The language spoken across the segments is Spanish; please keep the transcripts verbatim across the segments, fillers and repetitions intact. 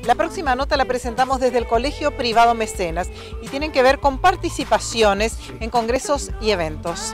La próxima nota la presentamos desde el Colegio Privado Mecenas y tienen que ver con participaciones en congresos y eventos.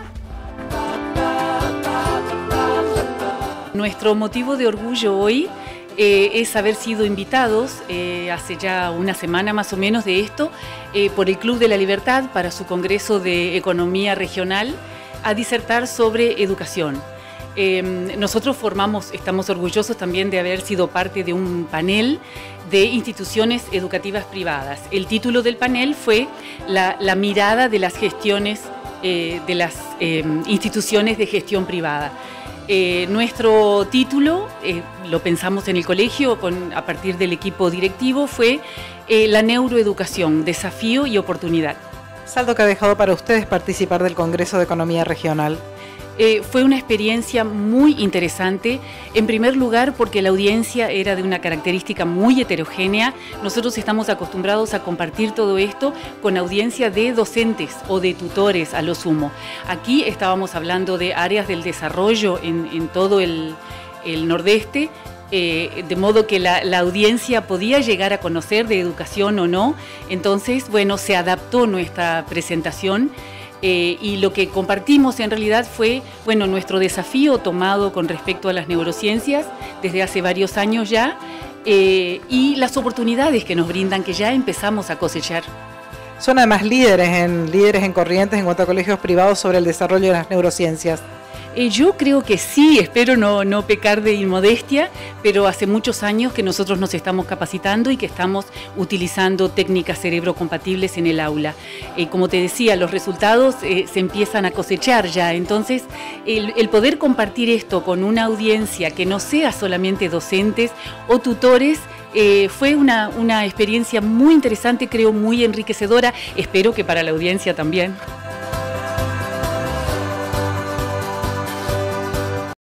Nuestro motivo de orgullo hoy eh, es haber sido invitados eh, hace ya una semana más o menos de esto eh, por el Club de la Libertad para su Congreso de Economía Regional a disertar sobre educación. Eh, nosotros formamos, estamos orgullosos también de haber sido parte de un panel de instituciones educativas privadas. El título del panel fue La, la mirada de las gestiones, eh, de las eh, instituciones de gestión privada. Eh, nuestro título, eh, lo pensamos en el colegio con, a partir del equipo directivo, fue eh, La neuroeducación, desafío y oportunidad. Saldo que ha dejado para ustedes participar del Congreso de Economía Regional. Eh, fue una experiencia muy interesante, en primer lugar porque la audiencia era de una característica muy heterogénea. Nosotros estamos acostumbrados a compartir todo esto con audiencia de docentes o de tutores a lo sumo. Aquí estábamos hablando de áreas del desarrollo en, en todo el, el nordeste, eh, de modo que la, la audiencia podía llegar a conocer de educación o no. Entonces, bueno, se adaptó nuestra presentación. Eh, y lo que compartimos en realidad fue, bueno, nuestro desafío tomado con respecto a las neurociencias desde hace varios años ya eh, y las oportunidades que nos brindan, que ya empezamos a cosechar. Son además líderes en, líderes en Corrientes en cuanto a colegios privados sobre el desarrollo de las neurociencias. Eh, yo creo que sí, espero no, no pecar de inmodestia, pero hace muchos años que nosotros nos estamos capacitando y que estamos utilizando técnicas cerebrocompatibles en el aula. Eh, como te decía, los resultados eh, se empiezan a cosechar ya, entonces el, el poder compartir esto con una audiencia que no sea solamente docentes o tutores, Eh, fue una, una experiencia muy interesante, creo muy enriquecedora, espero que para la audiencia también.